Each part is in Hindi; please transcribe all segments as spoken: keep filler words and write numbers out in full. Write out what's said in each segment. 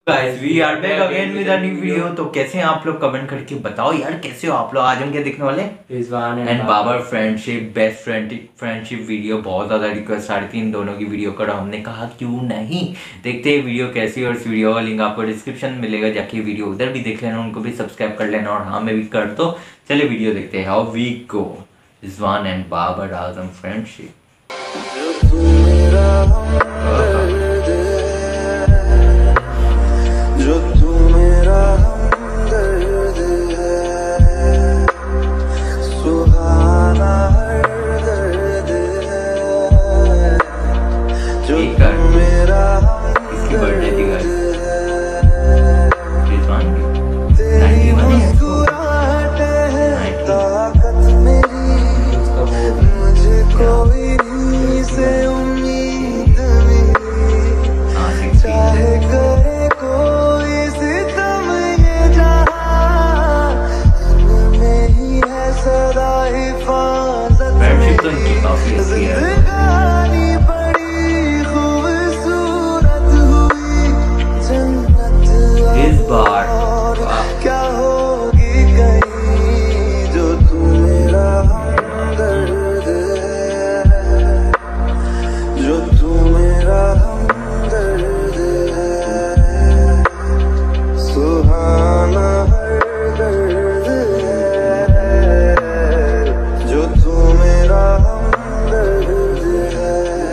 Guys we are back again with a new video. तो कैसे हैं आप लोग, कमेंट करके बताओ यार कैसे हो आप लोग। आज हम क्या देखने वाले, Rizwan and Babar friendship, best friend friendship video. बहुत ज़्यादा रिक्वेस्ट आ रही थी इन दोनों की वीडियो करो, हमने कहा क्यों नहीं। देखते हैं वीडियो कैसी है, और इस वीडियो का लिंक आपको डिस्क्रिप्शन में मिलेगा, जाके वीडियो उधर भी देख लेना, उनको भी सब्सक्राइब कर लेना और हाँ मैं भी कर दो। चलिए वीडियो देखते हैं। How we go Rizwan and Babar Azam friendship. इसकी बर्थडे थी गाइस, रिजवान की नाइनटी वन है इसको। फ्रेंडशिप तो इनकी काफी अच्छी है। इस बार क्या होगी कहीं जो तू मेरा हमदर्द है, जो तू मेरा हमदर्द है, सुहाना हर दर्द है, जो तू मेरा हमदर्द है।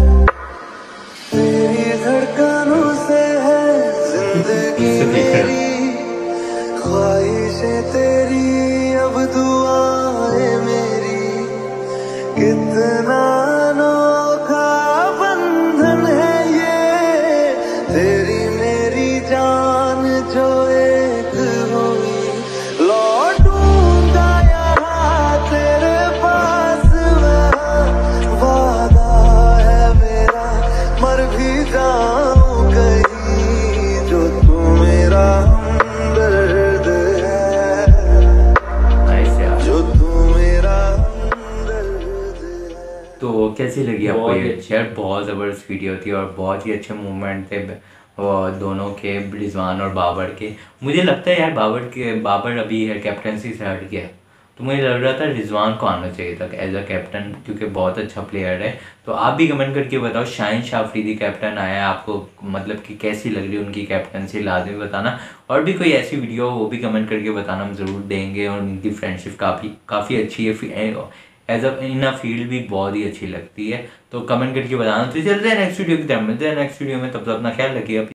तेरी धड़कनों से है जिंदगी मेरी, ख्वाहिशें तेरी अब दुआएं मेरी, कितना अनोखा बंधन है ये, तेरी मेरी जान जो एक हुई। लौटूंगा यहाँ तेरे पास मैं, वादा है मेरा, मर भी जाऊं कहीं जो तू मेरा हमदर्द है, जो तू मेरा हमदर्द है। तो कैसी लगी आपको बहुत ये? अच्छी। यार बहुत ज़बरदस्त वीडियो थी और बहुत ही अच्छे मूवमेंट थे वो दोनों के, रिजवान और बाबर के। मुझे लगता है यार बाबर के बाबर अभी है कैप्टनसी से हट गया, तो मुझे लग रहा था रिजवान को आना चाहिए था एज अ कैप्टन, क्योंकि बहुत अच्छा प्लेयर है। तो आप भी कमेंट करके बताओ, शाहीन शाह अफरीदी कैप्टन आया है आपको, मतलब कि कैसी लग रही है उनकी कैप्टनसी, लाजमी बताना। और भी कोई ऐसी वीडियो हो वो भी कमेंट करके बताना, हम ज़रूर देंगे। और उनकी फ्रेंडशिप काफ़ी काफ़ी अच्छी है, as a in a field भी बहुत ही अच्छी लगती है। तो कमेंट करके बताना। तो चलते हैं नेक्स्ट वीडियो की तरफ, मिलते हैं नेक्स्ट वीडियो में, तब तक अपना ख्याल रखिए।